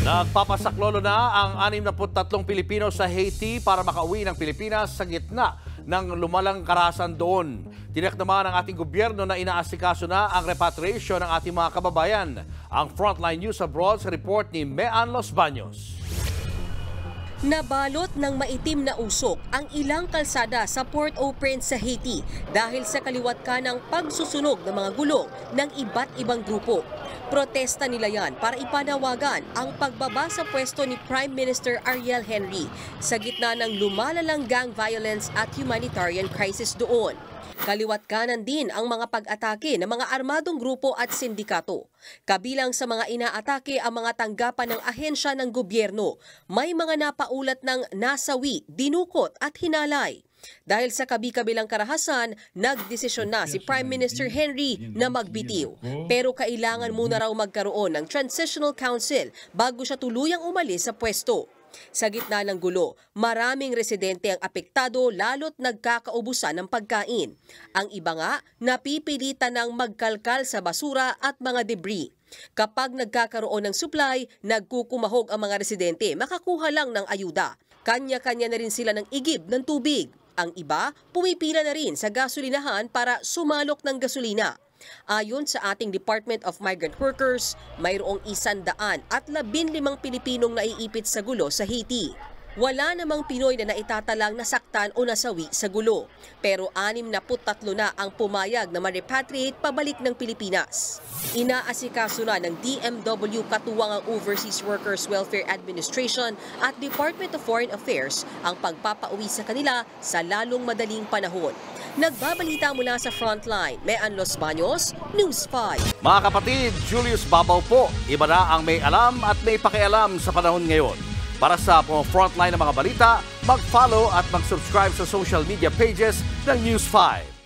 Nagpapasaklolo na ang 63 Pilipino sa Haiti para makauwi ng Pilipinas sa gitna ng lumalang karahasan doon. Tiyak naman ng ating gobyerno na inaasikaso na ang repatriation ng ating mga kababayan. Ang Frontline News Abroad sa report ni Mean Los Baños. Nabalot ng maitim na usok ang ilang kalsada sa Port-au-Prince sa Haiti dahil sa kaliwat ka ng pagsusunog ng mga gulong ng iba't ibang grupo. Protesta nila yan para ipanawagan ang pagbaba sa pwesto ni Prime Minister Ariel Henry sa gitna ng lumalalang gang violence at humanitarian crisis doon. Kaliwat kanan din ang mga pag-atake ng mga armadong grupo at sindikato. Kabilang sa mga inaatake ang mga tanggapan ng ahensya ng gobyerno. May mga napaulat ng nasawi, dinukot at hinalay. Dahil sa kabi-kabilang karahasan, nagdesisyon na si Prime Minister Henry na magbitiw. Pero kailangan muna raw magkaroon ng Transitional Council bago siya tuluyang umalis sa pwesto. Sa gitna ng gulo, maraming residente ang apektado lalo't nagkakaubusan ng pagkain. Ang iba nga, napipilitan ng magkalkal sa basura at mga debris. Kapag nagkakaroon ng supply, nagkukumahog ang mga residente, makakuha lang ng ayuda. Kanya-kanya na rin sila ng igib ng tubig. Ang iba, pumipila na rin sa gasolinahan para sumalok ng gasolina. Ayon sa ating Department of Migrant Workers, mayroong 115 Pilipinong naiipit sa gulo sa Haiti. Wala namang Pinoy na naitatalang nasaktan o nasawi sa gulo. Pero 63 na ang pumayag na ma-repatriate pabalik ng Pilipinas. Inaasikaso na ng DMW katuwang ang Overseas Workers Welfare Administration at Department of Foreign Affairs ang pagpapauwi sa kanila sa lalong madaling panahon. Nagbabalita mula sa Frontline, Mean Los Baños, News 5. Mga kapatid, Julius Babaw po. Iba na ang may alam at may pakialam sa panahon ngayon. Para sa Frontline ng mga balita, mag-follow at mag-subscribe sa social media pages ng News 5.